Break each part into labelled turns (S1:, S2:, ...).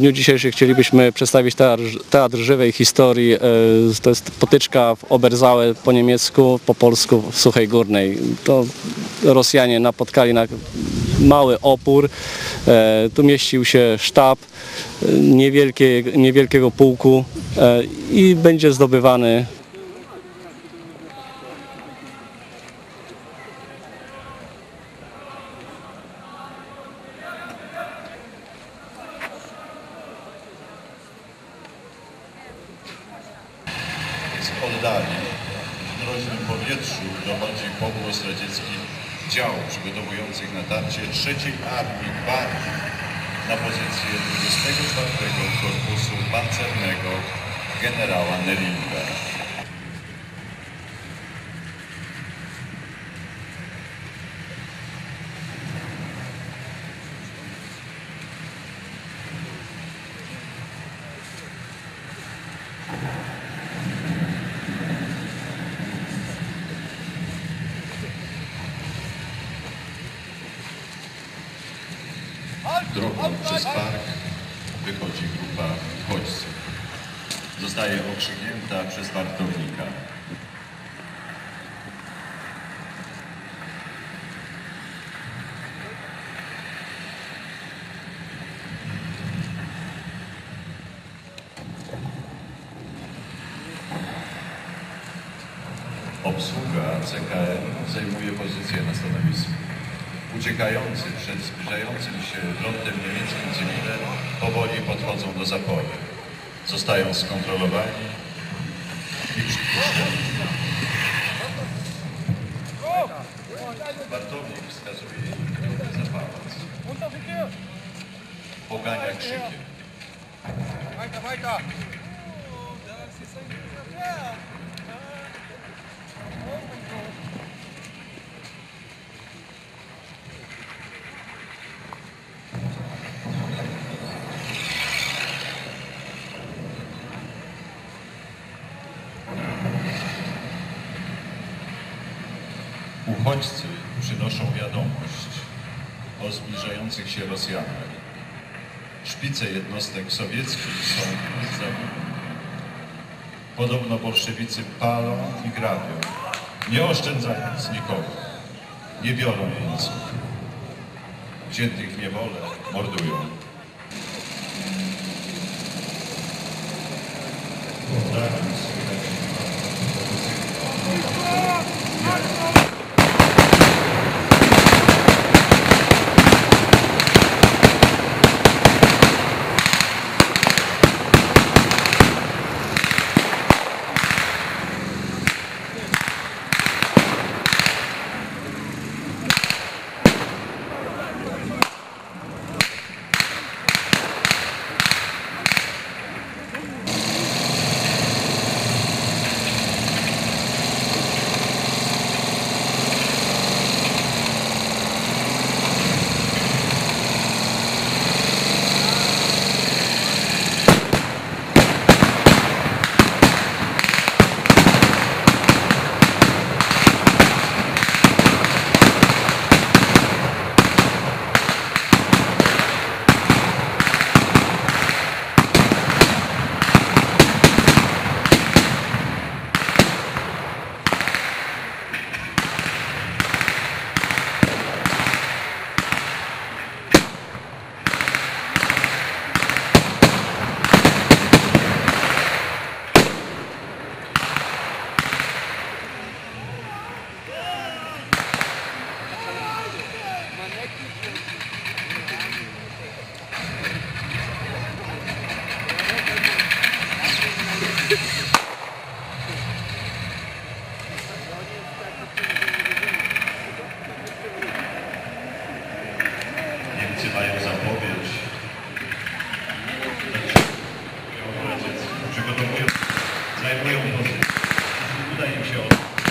S1: dniu dzisiejszym chcielibyśmy przedstawić teatr żywej historii. To jest potyczka w Oberzałe po niemiecku, po polsku w Suchej Górnej. To Rosjanie napotkali na mały opór. Tu mieścił się sztab niewielkiego pułku i będzie zdobywany.
S2: Z oddali w mroźnym powietrzu dochodzi pogłos radzieckich dział przygotowujących natarcie III Armii Gwarii na pozycję 24 Korpusu Pancernego generała Nelinga. Drogą przez park wychodzi grupa uchodźców. Zostaje okrzyknięta przez wartownika. Obsługa CKM zajmuje pozycję na stanowisku. Uciekający przed zbliżającym się frontem niemieckim cywile powoli podchodzą do zapory. Zostają skontrolowani i przypuszczeni. Wartownik wskazuje im drogę za pałac. Pogania krzykiem. Uchodźcy przynoszą wiadomość o zbliżających się Rosjanach. Szpice jednostek sowieckich są zabici. Podobno bolszewicy palą i grabią, nie oszczędzając nikogo. Nie biorą jeńców. Wziętych w niewolę mordują. Niemcy mają zapowiedź. Przygotowują, zajmują pozycję. Uda im się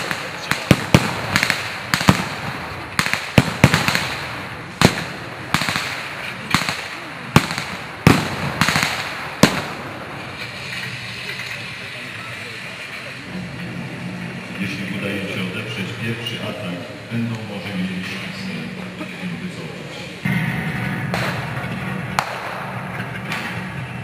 S2: jeśli uda im się odeprzeć pierwszy atak, będą może mieli szansę się wycofać.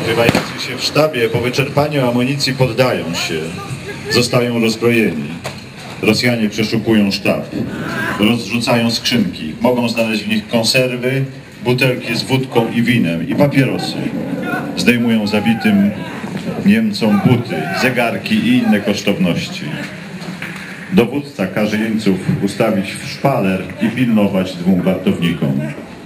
S2: Odbywający się w sztabie po wyczerpaniu amunicji poddają się. Zostają rozbrojeni. Rosjanie przeszukują sztab. Rozrzucają skrzynki. Mogą znaleźć w nich konserwy, butelki z wódką i winem i papierosy. Zdejmują zabitym Niemcom buty, zegarki i inne kosztowności. Dowódca każe jeńców ustawić w szpaler i pilnować 2 wartownikom.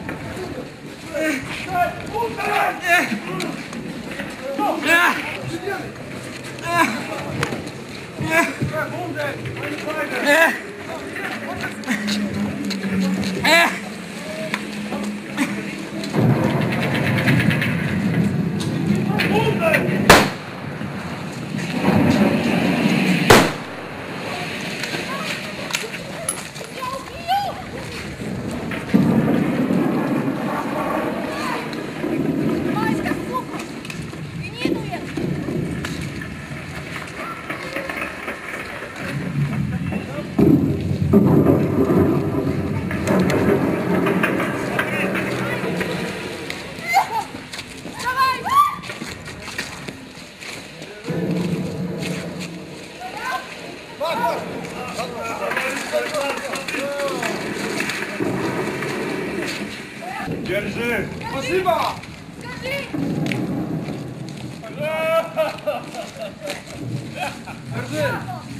S3: Держи! Спасибо! Держи!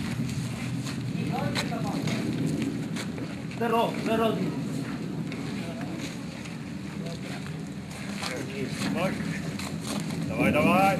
S3: Здоров, здоров! Давай, давай!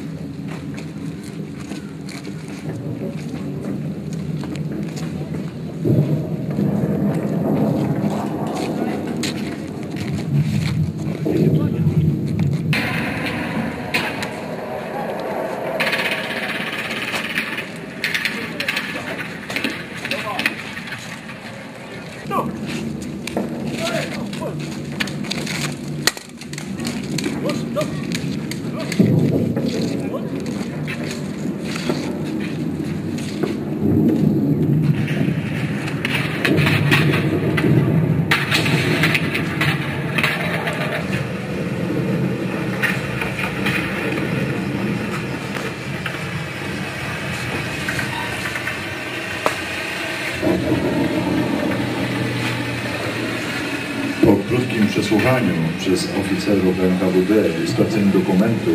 S2: Po krótkim przesłuchaniu przez oficerów NKWD i sprawdzeniu dokumentów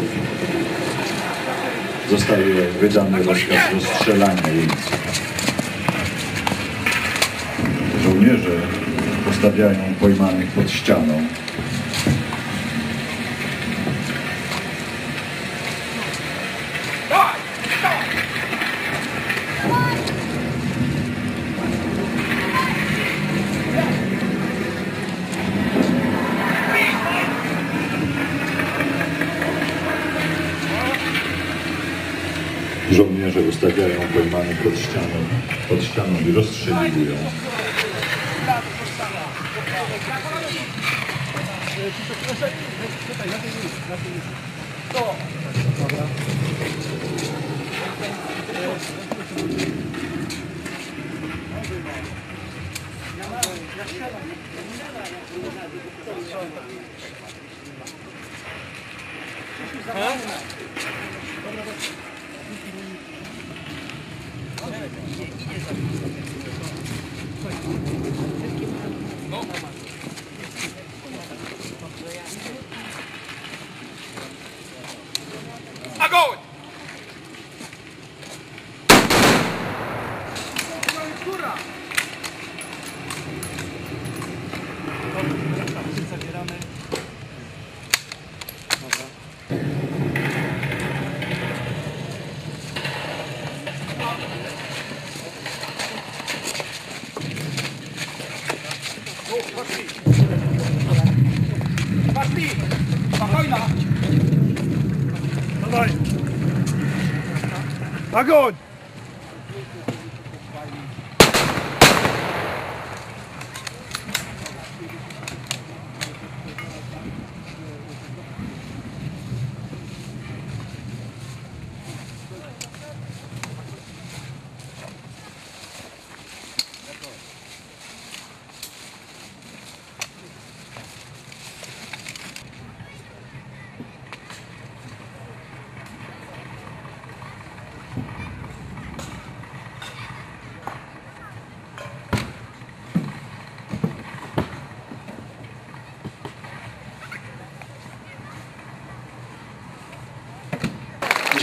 S2: zostaje wydany rozkaz rozstrzelania jeńców. Żołnierze postawiają pojmanych pod ścianą. Żołnierze ustawiają pojmanych pod ścianą i rozstrzeliwują.
S3: Огонь! Zabieramy. Dobra. Пошли! Пошли! Спокойно! Давай! Огонь!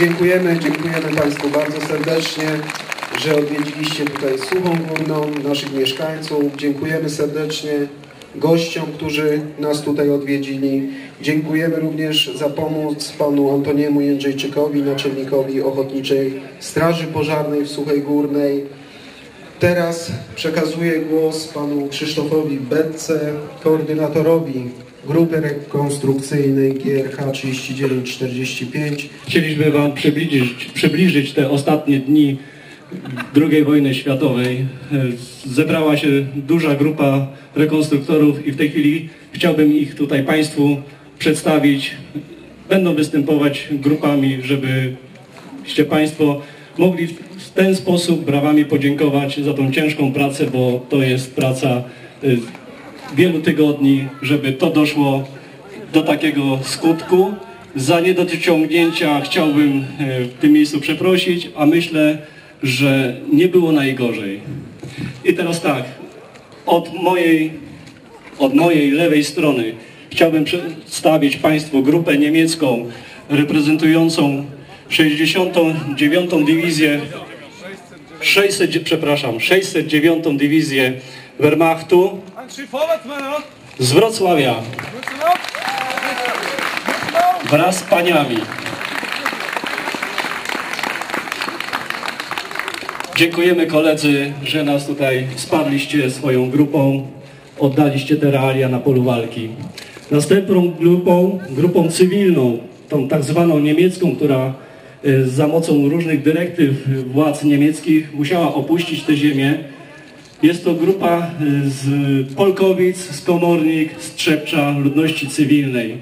S4: Dziękujemy Państwu bardzo serdecznie, że odwiedziliście tutaj Suchą Górną, naszych mieszkańców. Dziękujemy serdecznie gościom, którzy nas tutaj odwiedzili. Dziękujemy również za pomoc panu Antoniemu Jędrzejczykowi, naczelnikowi Ochotniczej Straży Pożarnej w Suchej Górnej. Teraz przekazuję głos panu Krzysztofowi Betce, koordynatorowi Grupy Rekonstrukcyjnej GRH 3945.
S5: Chcieliśmy Wam przybliżyć te ostatnie dni II wojny światowej. Zebrała się duża grupa rekonstruktorów i w tej chwili chciałbym ich tutaj Państwu przedstawić. Będą występować grupami, żebyście Państwo mogli w ten sposób brawami podziękować za tą ciężką pracę, bo to jest praca wielu tygodni, żeby to doszło do takiego skutku. Za niedociągnięcia chciałbym w tym miejscu przeprosić, a myślę, że nie było najgorzej. I teraz tak, od mojej lewej strony chciałbym przedstawić Państwu grupę niemiecką reprezentującą 69. Dywizję 609. Dywizję Wehrmachtu z Wrocławia wraz z paniami. Dziękujemy koledzy, że nas tutaj wsparliście swoją grupą, oddaliście te realia na polu walki. Następną grupą cywilną, tą tak zwaną niemiecką, która za mocą różnych dyrektyw władz niemieckich musiała opuścić tę ziemię. Jest to grupa z Polkowic, z Komornik, z Trzebcza, ludności cywilnej.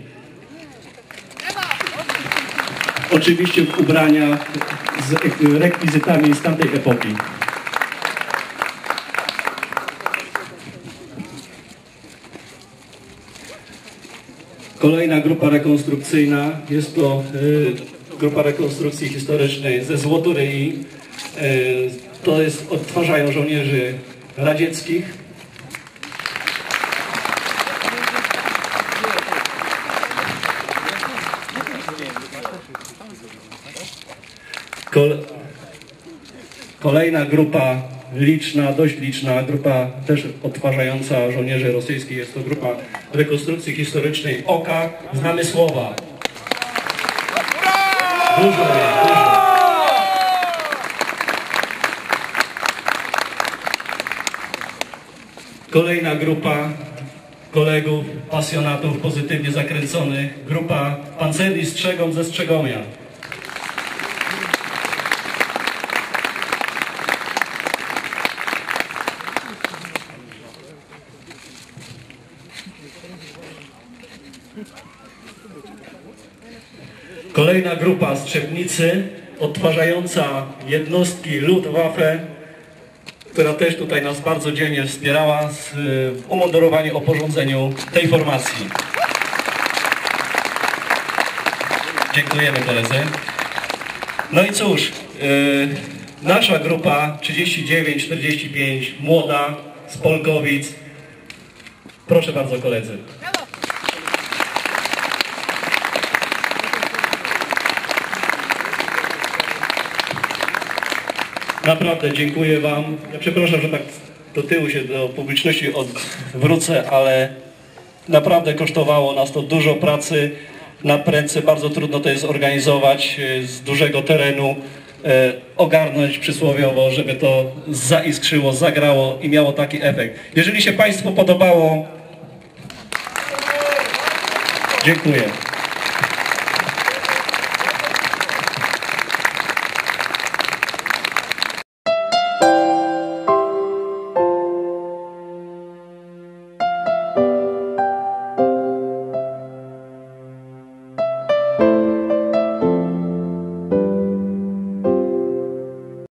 S5: Oczywiście w ubraniach z rekwizytami z tamtej epoki. Kolejna grupa rekonstrukcyjna jest to grupa rekonstrukcji historycznej ze Złotoryi. To jest, odtwarzają żołnierzy radzieckich. Kolejna grupa liczna, dość liczna, grupa też odtwarzająca żołnierzy rosyjskich, jest to grupa rekonstrukcji historycznej OKA z Namysłowa. Dużo. Kolejna grupa kolegów, pasjonatów, pozytywnie zakręconych, grupa pancerni Strzegom ze Strzegomia. Kolejna grupa Strzebnicy, odtwarzająca jednostki Luftwaffe, która też tutaj nas bardzo dzielnie wspierała w umundurowaniu, oporządzeniu tej formacji. Dziękujemy koledzy. No i cóż, nasza grupa 3945, młoda, z Polkowic. Proszę bardzo koledzy. Naprawdę dziękuję Wam. Ja przepraszam, że tak do tyłu się do publiczności odwrócę, ale naprawdę kosztowało nas to dużo pracy na prędce. Bardzo trudno to jest zorganizować z dużego terenu, ogarnąć przysłowiowo, żeby to zaiskrzyło, zagrało i miało taki efekt. Jeżeli się Państwu podobało, dziękuję.